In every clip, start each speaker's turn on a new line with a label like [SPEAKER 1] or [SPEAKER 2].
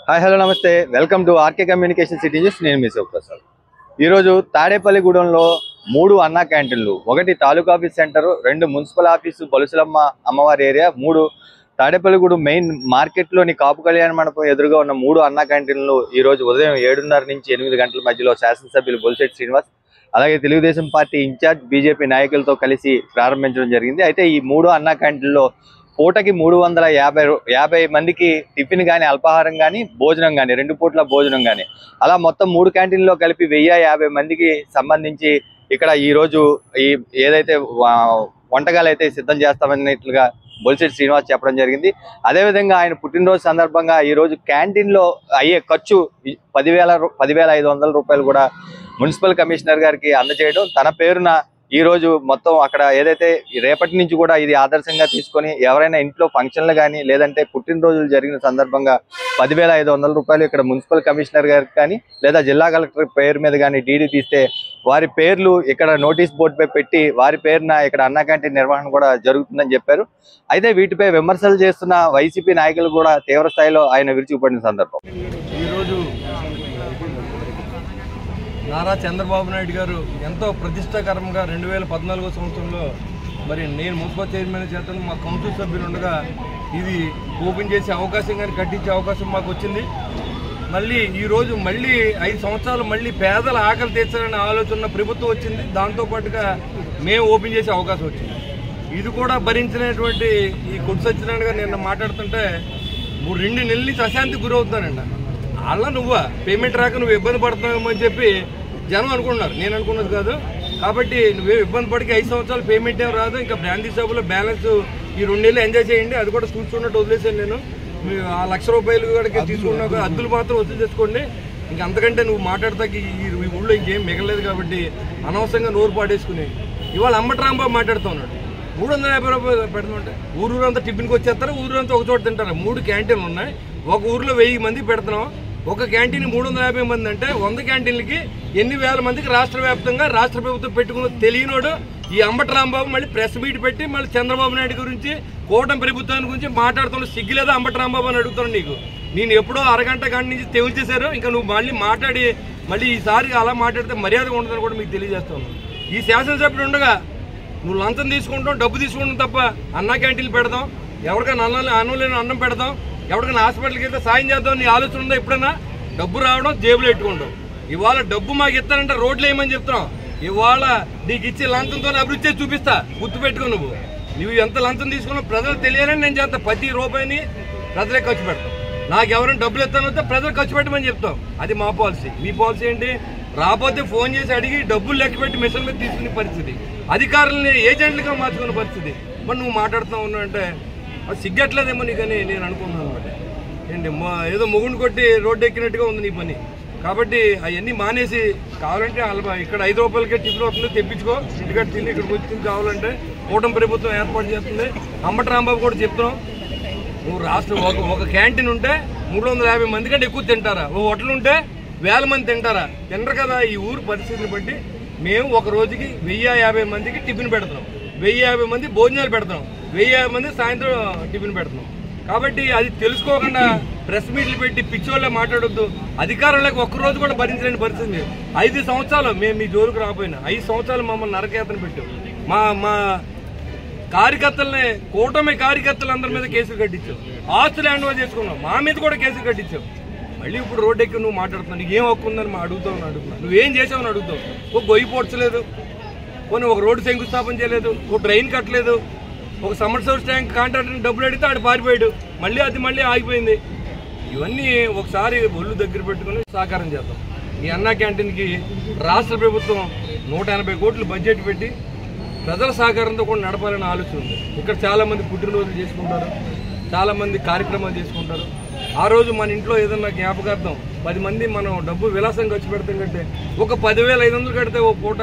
[SPEAKER 1] Hi hello నమస్తే welcome to RK communication city news. నేను మీ శివప్రసాద్. ఈరోజు తాడేపల్లిగూడెంలో 3 అన్నా క్యాంటీన్లు, 1 taluka office center, 2 municipal office Balusulamma అమ్మవారి ఏరియా, 3 తాడేపల్లిగూడెం మెయిన్ మార్కెట్లోని కాపు కళ్యాణ మండపం ఎదురుగా ఉన్న 3 అన్నా క్యాంటీన్లు ఈరోజు ఉదయం 7:30 నుంచి 8 గంటల మధ్యలో శాసనసభ్యులు బొలిశెట్టి శ్రీనివాస్ అలాగే తెలుగుదేశం పార్టీ ఇన్ఛార్జ్ బీజేపీ నాయకులతో కలిసి ప్రారంభించడం జరిగింది. అయితే ఈ 3 అన్నా క్యాంటీన్లో పూటకి 350 మందికి టిఫిన్ కానీ, అల్పాహారం కానీ, భోజనం కానీ, 2 పూట్ల భోజనం కానీ, అలా మొత్తం 3 క్యాంటీన్లో కలిపి 1050 మందికి సంబంధించి ఇక్కడ ఈరోజు ఏదైతే వంటకాలు అయితే సిద్ధం చేస్తామన్నట్లుగా బొలిశెట్టి శ్రీనివాస్ చెప్పడం జరిగింది. అదేవిధంగా ఆయన పుట్టినరోజు సందర్భంగా ఈరోజు క్యాంటీన్లో అయ్యే ఖర్చు 10,500 రూపాయలు కూడా మున్సిపల్ కమిషనర్ గారికి అందజేయడం, తన పేరున ఈరోజు మొత్తం అక్కడ ఏదైతే రేపటి నుంచి కూడా ఇది ఆదర్శంగా తీసుకొని ఎవరైనా ఇంట్లో ఫంక్షన్లు కానీ లేదంటే పుట్టినరోజులు జరిగిన సందర్భంగా 10,500 రూపాయలు ఇక్కడ మున్సిపల్ కమిషనర్ గారికి కానీ లేదా జిల్లా కలెక్టర్ పేరు మీద కానీ డీడీ తీస్తే వారి పేర్లు ఇక్కడ నోటీస్ బోర్డుపై పెట్టి వారి పేరున ఇక్కడ అన్నా క్యాంటీన్ నిర్వహణ కూడా జరుగుతుందని చెప్పారు. అయితే వీటిపై విమర్శలు చేస్తున్న వైసీపీ నాయకులు కూడా తీవ్ర స్థాయిలో ఆయన విరుచుకుపడిన సందర్భం.
[SPEAKER 2] ఈరోజు నారా చంద్రబాబు నాయుడు గారు ఎంతో ప్రతిష్టాకరంగా 2014 సంవత్సరంలో మరి నేను మున్సిపల్ చైర్మన్ చేతను మా కౌన్సిల్ సభ్యులు ఉండగా ఇది ఓపెన్ చేసే అవకాశం కానీ కట్టించే అవకాశం మాకు వచ్చింది. మళ్ళీ ఈరోజు 5 సంవత్సరాలు మళ్ళీ పేదల ఆకలి తీర్చాలనే ఆలోచన ప్రభుత్వం వచ్చింది. దాంతోపాటుగా మేము ఓపెన్ చేసే అవకాశం వచ్చింది. ఇది కూడా భరించినటువంటి ఈ కొద్ది సత్యనారాయణ గారు నిన్న మాట్లాడుతుంటే 2 నెలల నుంచి అశాంతికి గురవుతానంట. అలా నువ్వు పేమెంట్ రాక నువ్వు ఇబ్బంది పడుతున్నావు అని చెప్పి జనం అనుకున్నారు, నేను అనుకున్నది కాదు. కాబట్టి నువ్వేం ఇబ్బంది పడికి 5 సంవత్సరాలు పేమెంట్ ఏం రాదు, ఇంకా బ్రాంతి సభలో బ్యాలెన్స్ ఈ 2 నెలలు ఎంజాయ్ చేయండి, అది కూడా చూస్తున్నట్టు వదిలేసాను. నేను ఆ ₹1,00,000 కూడా తీసుకున్నాక అద్దులు మాత్రం వసూలు చేసుకోండి, ఇంక అంతకంటే నువ్వు మాట్లాడతాకి ఈ ఊళ్ళో ఇంకేం మిగలేదు. కాబట్టి అనవసరంగా నోరు పాడేసుకుని ఇవాళ అంబటి రాంబాబు మాట్లాడుతూ ఉన్నాడు. 350 రూపాయలు పెడుతుంటే ఊరూరంతా టిఫిన్కి వచ్చేస్తారు, ఊరంతా ఒక చోట తింటారు. 3 క్యాంటీన్లు ఉన్నాయి, ఒక ఊర్లో 1000 మంది పెడుతున్నాం. ఒక క్యాంటీన్ 350 మంది అంటే 100 క్యాంటీన్లకి ఎన్ని వేల మందికి రాష్ట్ర వ్యాప్తంగా రాష్ట్ర ప్రభుత్వం పెట్టుకున్న తెలియనోడు ఈ అంబటి రాంబాబు మళ్ళీ ప్రెస్ మీట్ పెట్టి మళ్ళీ చంద్రబాబు నాయుడు గురించి కూటమి ప్రభుత్వాన్ని గురించి మాట్లాడుతున్న సిగ్గులేదా అంబటి రాంబాబు అని అడుగుతాను. నీకు నేను ఎప్పుడో అరగంట గంట నుంచి తెవిచేశారు, ఇంకా నువ్వు మళ్ళీ మాట్లాడి మళ్ళీ ఈసారి అలా మాట్లాడితే మర్యాదగా ఉండదని కూడా మీకు తెలియజేస్తాను. ఈ శాసనసభ్యుడు ఉండగా నువ్వు లంచం తీసుకుంటాం, డబ్బు తీసుకుంటాం తప్ప అన్నా క్యాంటీన్లు పెడదాం, ఎవరికైనా అన్నం లేని అన్నం పెడదాం, ఎవరికైనా హాస్పిటల్కి వెళ్తే సాయం చేద్దాం నీ ఆలోచన ఉందా? ఎప్పుడైనా డబ్బు రావడం జేబులో పెట్టుకుంటాం. ఇవాళ డబ్బు మాకు ఇస్తానంటే రోడ్లు వేయమని చెప్తున్నాం. ఇవాళ నీకు ఇచ్చే లంచంతో అభివృద్ధి చేసి చూపిస్తా, గుర్తుపెట్టుకో. నువ్వు ఎంత లంచం తీసుకున్నావు ప్రజలకు తెలియాలని నేను చేస్తా. ప్రతి రూపాయిని ప్రజలే ఖర్చు పెడతాం. నాకు ఎవరైనా డబ్బులు ఇస్తానంటే ప్రజలు ఖర్చు పెట్టమని చెప్తాం. అది మా పాలసీ. మీ పాలసీ ఏంటి? రాకపోతే ఫోన్ చేసి అడిగి డబ్బులు లెక్క పెట్టి మిషన్ మీద తీసుకునే పరిస్థితి, అధికారులని ఏజెంట్లుగా మార్చుకునే పరిస్థితి. మరి నువ్వు మాట్లాడుతూ ఉన్నావు అంటే అది సిగ్గట్లేదేమో నీకని నేను అనుకున్నాను అనమాట. ఏంటి ఏదో మొగుండు కొట్టి రోడ్డు ఎక్కినట్టుగా ఉంది నీ పని. కాబట్టి అవన్నీ మానేసి కావాలంటే ఇక్కడ 5 రూపాయలకే టిఫిన్ వస్తుంది, తెప్పించుకో, ఇంటికాడ తిని ఇక్కడికి వచ్చి కావాలంటే కూటమి ప్రభుత్వం ఏర్పాటు చేస్తుంది. అంబటి రాంబాబు కూడా చెప్తున్నాం, నువ్వు రాష్ట్రం ఒక క్యాంటీన్ ఉంటే 350 మంది కంటే ఎక్కువ తింటారా? ఓ హోటల్ ఉంటే 1000 మంది తింటారా? తినరు కదా. ఈ ఊరు పరిస్థితిని బట్టి మేము ఒక రోజుకి 1050 మందికి టిఫిన్ పెడుతున్నాం, 1050 మంది భోజనాలు పెడుతున్నాం, 1050 మంది సాయంత్రం టిఫిన్ పెడుతున్నాం. కాబట్టి అది తెలుసుకోకుండా ప్రెస్ మీట్లు పెట్టి పిచ్చోళ్ళే మాట్లాడొద్దు. అధికారంలోకి ఒక్కరోజు కూడా భరించలేని పరిస్థితి. 5 సంవత్సరాలు మేము మీ జోలికి రాకపోయినా 5 సంవత్సరాలు మమ్మల్ని నరకయాతన పెట్టాం. మా కార్యకర్తలనే కూటమి కార్యకర్తలందరి మీద కేసులు కట్టించాం, ఆస్తులు హ్యాండ్ ఓవర్ చేసుకున్నాం, మా మీద కూడా కేసులు కట్టించాం. మళ్ళీ ఇప్పుడు రోడ్డు ఎక్కి నువ్వు మాట్లాడుతున్నావు, నీకు ఏం హక్కు ఉందని అడుగుతున్నావు. నువ్వేం చేసావని అడుగుతావు. ఒక గొయ్యి పోడ్చలేదు, కొన్ని ఒక రోడ్డు శంకుస్థాపన చేయలేదు, ఒక ట్రైన్ కట్టలేదు, ఒక సమ్మర్ సోర్స్ ట్యాంక్ కాంట్రాక్టర్ని డబ్బులు అడిగితే ఆడు పారిపోయాడు, మళ్ళీ ఆగిపోయింది. ఇవన్నీ ఒకసారి ఒళ్ళు దగ్గర పెట్టుకుని సహకారం చేద్దాం. ఈ అన్నా క్యాంటీన్కి రాష్ట్ర ప్రభుత్వం 180 కోట్లు బడ్జెట్ పెట్టి ప్రజల సహకారంతో కూడా నడపాలని ఆలోచన ఉంది. ఇక్కడ చాలామంది పుట్టినరోజులు చేసుకుంటారు, చాలామంది కార్యక్రమాలు చేసుకుంటారు. ఆ రోజు మన ఇంట్లో ఏదన్నా జ్ఞాపకార్థం 10 మంది మనం డబ్బు విలాసం ఖర్చు పెడతాం కంటే ఒక 10,500 కడితే ఓ పూట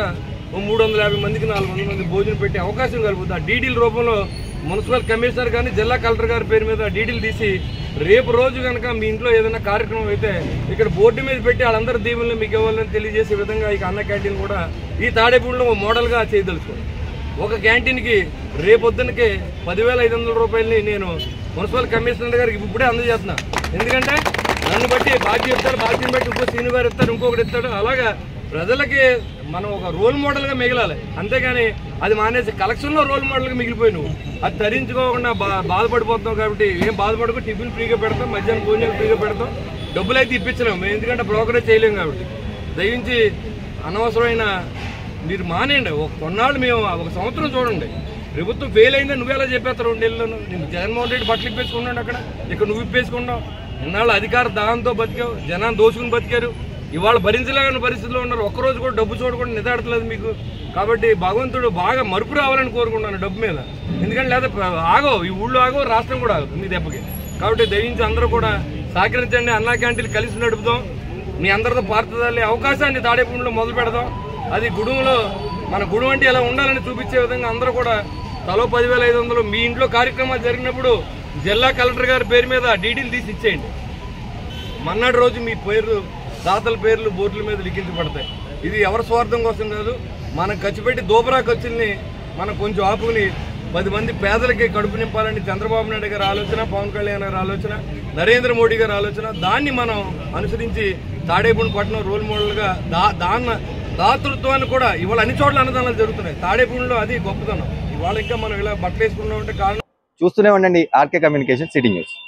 [SPEAKER 2] 350 మందికి 400 మంది భోజనం పెట్టే అవకాశం కలుగుతుంది. ఆ డీడీల రూపంలో మున్సిపల్ కమిషనర్ కానీ జిల్లా కలెక్టర్ గారి పేరు మీద డీడీలు తీసి రేపు రోజు కనుక మీ ఇంట్లో ఏదైనా కార్యక్రమం అయితే ఇక్కడ బోర్డు మీద పెట్టి వాళ్ళందరి దీవులను మీకు ఇవ్వాలని తెలియజేసే విధంగా ఈ అన్న క్యాంటీన్ కూడా ఈ తాడేపూడిలో మోడల్గా చేయదలుచుకోండి. ఒక క్యాంటీన్కి రేపొద్దునకి 10,500 రూపాయలని నేను మున్సిపల్ కమిషనర్ గారికి ఇప్పుడే అందజేస్తున్నా. ఎందుకంటే నన్ను బట్టి బాధ్యత చెప్తారు, బాధ్యతను బట్టి ఇంకో సీనియర్ గారు ఇస్తారు, ఇంకొకటి ఇస్తాడు. అలాగా ప్రజలకి మనం ఒక రోల్ మోడల్గా మిగలాలి, అంతేగాని అది మానేసి కలెక్షన్లో రోల్ మోడల్గా మిగిలిపోయి నువ్వు అది ధరించుకోకుండా బాధపడిపోతున్నావు. కాబట్టి ఏం బాధపడకు, టిఫిన్ ఫ్రీగా పెడతాం, మధ్యాహ్నం భోజనాలు ఫ్రీగా పెడతాం, డబ్బులు అయితే ఇప్పించలేము మేము, ఎందుకంటే బ్రోకరేజ్ చేయలేము. కాబట్టి దయించి అనవసరమైన మీరు మానేయండి. ఒక కొన్నాళ్ళు మేము ఒక సంవత్సరం చూడండి, ప్రభుత్వం ఫెయిల్ అయిందా నువ్వెలా చెప్పేస్తారు 2 నెలలను. నేను జగన్మోహన్ రెడ్డి బట్టలు ఇప్పేసుకున్నాడు అక్కడ, ఇక్కడ నువ్వు ఇప్పేసుకున్నావు. ఇన్నాళ్ళు అధికార దాహంతో బతికావు, జనాన్ని దోచుకుని బతికారు. ఇవాళ భరించలేని పరిస్థితిలో ఉన్నారు. ఒక్కరోజు కూడా డబ్బు చూడకుండా నిదాడతలేదు మీకు. కాబట్టి భగవంతుడు బాగా మరుపు రావాలని కోరుకుంటున్నాను డబ్బు మీద, ఎందుకంటే లేదా ఆగవు, ఈ ఊళ్ళో ఆగవు, రాష్ట్రం కూడా ఆగదు మీ దెబ్బకి. కాబట్టి దయించి అందరూ కూడా సహకరించండి. అన్నా క్యాంటీన్లు కలిసి నడుపుదాం, మీ అందరితో పారుతుందాలి అవకాశాన్ని తాడేపూడిలో మొదలు పెడదాం. అది గుడుంలో మన గుడి అంటే ఎలా ఉండాలని చూపించే విధంగా అందరూ కూడా తలో 10,500 మీ ఇంట్లో కార్యక్రమాలు జరిగినప్పుడు జిల్లా కలెక్టర్ గారి పేరు మీద డీడీలు తీసి ఇచ్చేయండి. మన్నాడు రోజు మీ పేర్లు, దాతల పేర్లు బోర్డుల మీద లిఖించబడతాయి. ఇది ఎవరి స్వార్థం కోసం కాదు, మనం ఖర్చు పెట్టి దోబరా ఖర్చుల్ని మనం కొంచెం ఆపుకుని 10 మంది పేదలకి కడుపు నింపాలని చంద్రబాబు నాయుడు గారి ఆలోచన, పవన్ కళ్యాణ్ గారి ఆలోచన, నరేంద్ర మోడీ గారి ఆలోచన. దాన్ని మనం అనుసరించి తాడేపూడి పట్టణం రోల్ మోడల్గా దాతృత్వాన్ని కూడా ఇవాళ అన్ని చోట్ల అన్నదానాలు జరుగుతున్నాయి. తాడేపూడిలో అది గొప్పతనం. ఇవాళ ఇంకా మనం ఇలా బట్టలు వేసుకున్నామంటే కారణం.
[SPEAKER 1] చూస్తూనే ఉండండి ఆర్కే కమ్యూనికేషన్ సిటీ న్యూస్.